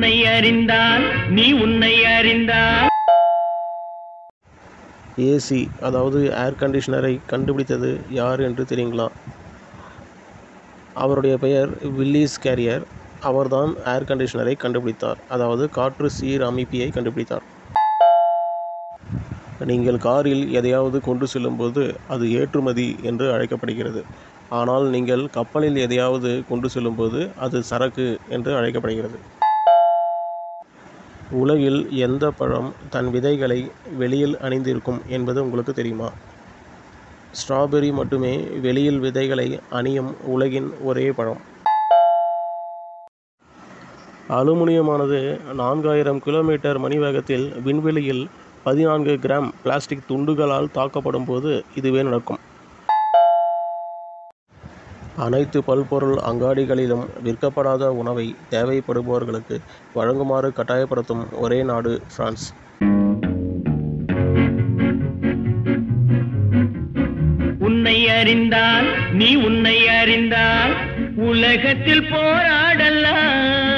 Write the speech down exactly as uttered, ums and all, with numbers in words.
உன்னை அறிந்தால் நீ உன்னை அறிந்தால். ஏசி அதாவது ஏர் கண்டிஷனரை கண்டுபிடித்தது யார் என்று தெரியுங்களா? அவருடைய பெயர் வில்லிஸ் கேரியர். அவர்தான் ஏர் கண்டிஷனரை கண்டுபிடித்தார், அதாவது காற்று சீர் அமைப்பியை கண்டுபிடித்தார். நீங்கள் காரில் எதையாவது கொண்டு செல்லும்போது அது ஏற்றுமதி என்று அழைக்கப்படுகிறது. ஆனால் நீங்கள் கப்பலில் எதையாவது கொண்டு செல்லும்போது அது சரக்கு என்று அழைக்கப்படுகிறது. உலகில் எந்த பழம் தன் விதைகளை வெளியில் அணிந்திருக்கும் என்பது உங்களுக்கு தெரியுமா? ஸ்ட்ராபெர்ரி மட்டுமே வெளியில் விதைகளை அணியும் உலகின் ஒரே பழம். அலுமினியமானது நான்காயிரம் கிலோமீட்டர் மணி வேகத்தில் விண்வெளியில் பதினான்கு கிராம் பிளாஸ்டிக் துண்டுகளால் தாக்கப்படும் போது இதுவே நடக்கும். அனைத்து பல்பொருள் அங்காடிகளிலும் விற்கப்படாத உணவை தேவைப்படுபவர்களுக்கு வழங்குமாறு கட்டாயப்படுத்தும் ஒரே நாடு பிரான்ஸ். உன்னை அறிந்தால் நீ உன்னை அறிந்தால் உலகத்தில் போராடலாம்.